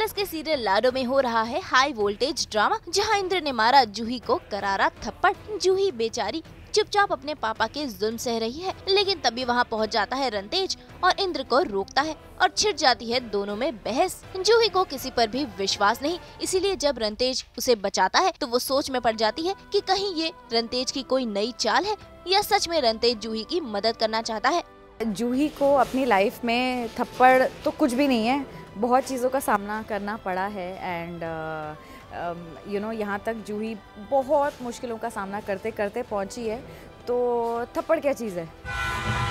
Plus के serial लाडो में हो रहा है हाई वोल्टेज ड्रामा, जहां इंद्र ने मारा जूही को करारा थप्पड़। जूही बेचारी चुपचाप अपने पापा के जुल्म सह रही है, लेकिन तभी वहां पहुंच जाता है रंतेज और इंद्र को रोकता है और छिड़ जाती है दोनों में बहस। जूही को किसी पर भी विश्वास नहीं, इसीलिए जब रंतेज उसे बचाता है तो वो सोच में पड़ जाती है कि कहीं ये रंतेज की कोई नई चाल है या सच में रंतेज जूही की मदद करना चाहता है। जूही को अपनी लाइफ में थप्पड़ तो कुछ भी नहीं है, बहुत चीज़ों का सामना करना पड़ा है एंड यहाँ तक जूही बहुत मुश्किलों का सामना करते करते पहुंची है, तो थप्पड़ क्या चीज़ है।